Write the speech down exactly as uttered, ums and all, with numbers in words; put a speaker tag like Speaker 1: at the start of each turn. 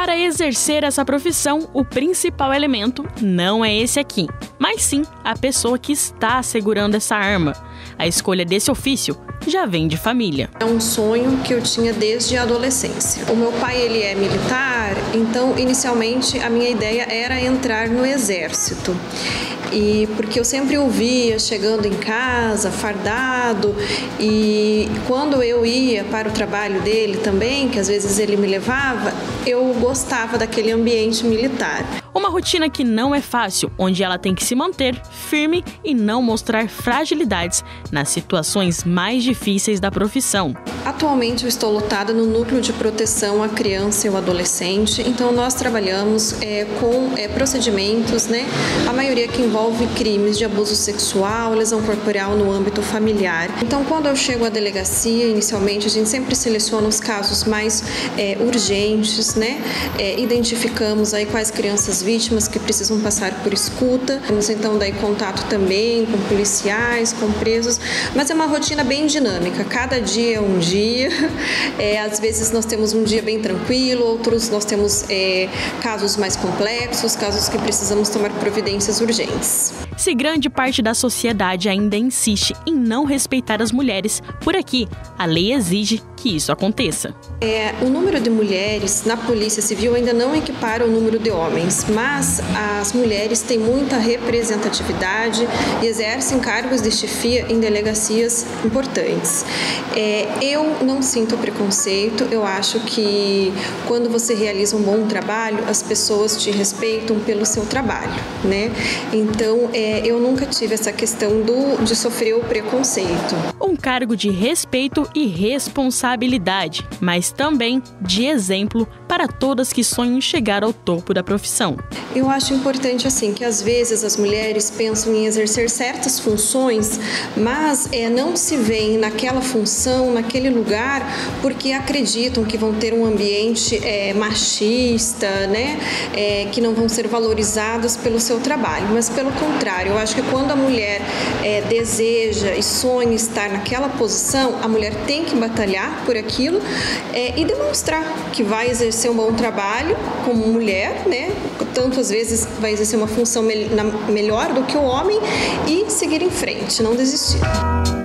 Speaker 1: Para exercer essa profissão, o principal elemento não é esse aqui, mas sim a pessoa que está segurando essa arma. A escolha desse ofício já vem de família.
Speaker 2: É um sonho que eu tinha desde a adolescência. O meu pai, ele é militar, então inicialmente a minha ideia era entrar no exército. E porque eu sempre o via chegando em casa, fardado, e quando eu ia para o trabalho dele também, que às vezes ele me levava, eu gostava daquele ambiente militar.
Speaker 1: Uma rotina que não é fácil, onde ela tem que se manter firme e não mostrar fragilidades nas situações mais difíceis da profissão.
Speaker 2: Atualmente eu estou lotada no núcleo de proteção à criança e ao adolescente, então nós trabalhamos é, com é, procedimentos, né, a maioria que envolve crimes de abuso sexual, lesão corporal no âmbito familiar. Então quando eu chego à delegacia, inicialmente a gente sempre seleciona os casos mais é, urgentes, né, é, identificamos aí quais crianças vítimas que precisam passar por escuta, temos então daí contato também com policiais, com presos, mas é uma rotina bem dinâmica, cada dia é um dia. É, às vezes nós temos um dia bem tranquilo, outros nós temos é, casos mais complexos, casos que precisamos tomar providências urgentes.
Speaker 1: Se grande parte da sociedade ainda insiste em não respeitar as mulheres, por aqui a lei exige que isso aconteça.
Speaker 2: É, o número de mulheres na Polícia Civil ainda não equipara o número de homens, mas as mulheres têm muita representatividade e exercem cargos de chefia em delegacias importantes. É, eu não sinto preconceito, eu acho que quando você realiza um bom trabalho, as pessoas te respeitam pelo seu trabalho, né? Então, é, eu nunca tive essa questão do, de sofrer o preconceito.
Speaker 1: Um cargo de respeito e responsabilidade, mas também de exemplo para todas que sonham em chegar ao topo da profissão.
Speaker 2: Eu acho importante assim que às vezes as mulheres pensam em exercer certas funções, mas é, não se veem naquela função, naquele lugar, porque acreditam que vão ter um ambiente é, machista, né? É, que não vão ser valorizadas pelo seu trabalho, mas pelo contrário, eu acho que quando a mulher é, deseja e sonha estar naquela posição, a mulher tem que batalhar por aquilo é, e demonstrar que vai exercer um bom trabalho como mulher, né? Tanto às vezes vai exercer uma função me- na- melhor do que o homem e seguir em frente, não desistir.